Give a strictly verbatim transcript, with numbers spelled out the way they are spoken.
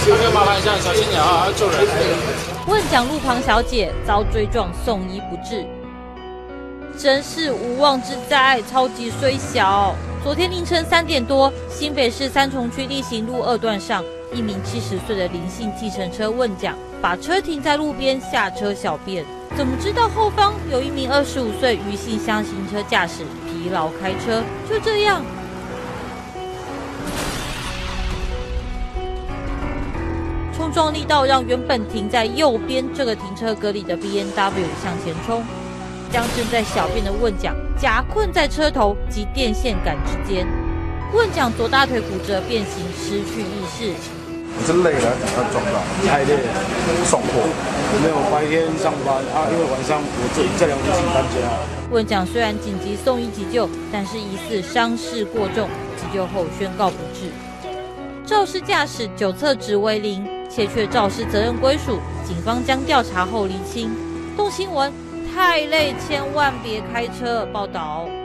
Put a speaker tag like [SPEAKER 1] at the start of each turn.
[SPEAKER 1] 大哥麻烦一下，小心点啊，要救人。
[SPEAKER 2] 问讲路旁小姐遭追撞送医不治，真是无妄之灾，超级衰小。昨天凌晨三点多，新北市三重区立行路二段上，一名七十岁的林姓计程车问讲，把车停在路边下车小便，怎么知道后方有一名二十五岁余姓厢型车驾驶疲劳开车，就这样。冲撞力道让原本停在右边这个停车格里的 B M W 向前冲，将正在小便的问讲夹困在车头及电线杆之间。问讲左大腿骨折变形，失去意识。
[SPEAKER 3] 你是累了还是撞到？
[SPEAKER 1] 太累了，
[SPEAKER 3] 送货。
[SPEAKER 1] 没有白天上班啊，因为晚上我这这两天搬家。
[SPEAKER 2] 问讲虽然紧急送医急救，但是疑似伤势过重，急救后宣告不治。肇事驾驶酒测值为零，且却肇事责任归属，警方将调查后厘清。动新闻，太累千万别开车。报道。